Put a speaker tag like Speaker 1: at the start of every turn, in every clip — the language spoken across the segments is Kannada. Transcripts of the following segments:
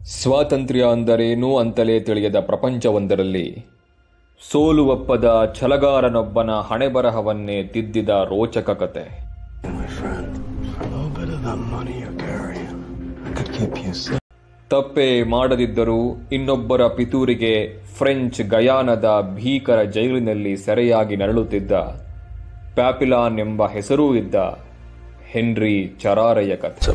Speaker 1: ಸ್ವಾತಂತ್ರ್ಯ ಅಂದರೇನು ಅಂತಲೇ ತಿಳಿಯದ ಪ್ರಪಂಚವೊಂದರಲ್ಲಿ ಸೋಲುವಪ್ಪದ ಛಲಗಾರನೊಬ್ಬನ ಹಣೆಬರಹವನ್ನೇ ತಿದ್ದಿದ ರೋಚಕ ಕತೆ. ತಪ್ಪೇ ಮಾಡದಿದ್ದರೂ ಇನ್ನೊಬ್ಬರ ಪಿತೂರಿಗೆ ಫ್ರೆಂಚ್ ಗಯಾನದ ಭೀಕರ ಜೈಲಿನಲ್ಲಿ ಸೆರೆಯಾಗಿ ನರಳುತ್ತಿದ್ದ ಪ್ಯಾಪಿಲಾನ್ ಎಂಬ ಹೆಸರೂ ಇದ್ದ ಹೆನ್ರಿ ಚರಾರೆಯ ಕಥೆ.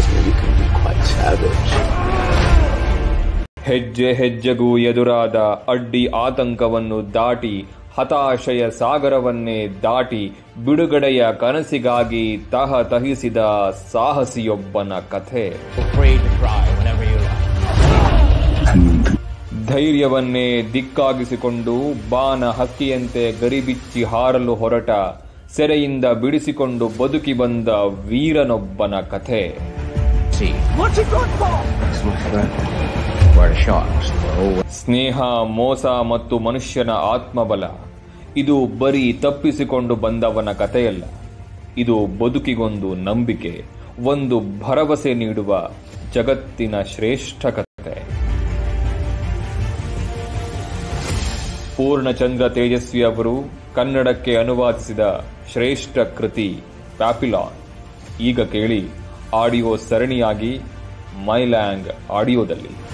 Speaker 1: ಹೆಜ್ಜೆ ಹೆಜ್ಜೆಗೂ ಎದುರಾದ ಅಡ್ಡಿ ಆತಂಕವನ್ನು ದಾಟಿ ಹತಾಶೆಯ ಸಾಗರವನ್ನೇ ದಾಟಿ ಬಿಡುಗಡೆಯ ಕನಸಿಗಾಗಿ ತಹತಹಿಸಿದ ಸಾಹಸಿಯೊಬ್ಬನ ಕಥೆ. ಧೈರ್ಯವನ್ನೇ ದಿಕ್ಕಾಗಿಸಿಕೊಂಡು ಬಾನ ಹಕ್ಕಿಯಂತೆ ಗರಿಬಿಚ್ಚಿ ಹಾರಲು ಹೊರಟ ಸೆರೆಯಿಂದ ಬಿಡಿಸಿಕೊಂಡು ಬದುಕಿ ಬಂದ ವೀರನೊಬ್ಬನ ಕಥೆ. ಸ್ನೇಹ, ಮೋಸ ಮತ್ತು ಮನುಷ್ಯನ ಆತ್ಮಬಲ ಇದು ಬರೀ ತಪ್ಪಿಸಿಕೊಂಡು ಬಂದವನ ಕಥೆಯಲ್ಲ. ಇದು ಬದುಕಿಗೊಂದು ನಂಬಿಕೆ, ಒಂದು ಭರವಸೆ ನೀಡುವ ಜಗತ್ತಿನ ಶ್ರೇಷ್ಠ ಕಥೆ. ಪೂರ್ಣಚಂದ್ರ ತೇಜಸ್ವಿ ಅವರು ಕನ್ನಡಕ್ಕೆ ಅನುವಾದಿಸಿದ ಶ್ರೇಷ್ಠ ಕೃತಿ ಪ್ಯಾಪಿಲಾನ್. ಈಗ ಕೇಳಿ ಆಡಿಯೋ ಸರಣಿಯಾಗಿ ಮೈಲ್ಯಾಂಗ್ ಆಡಿಯೋದಲ್ಲಿ.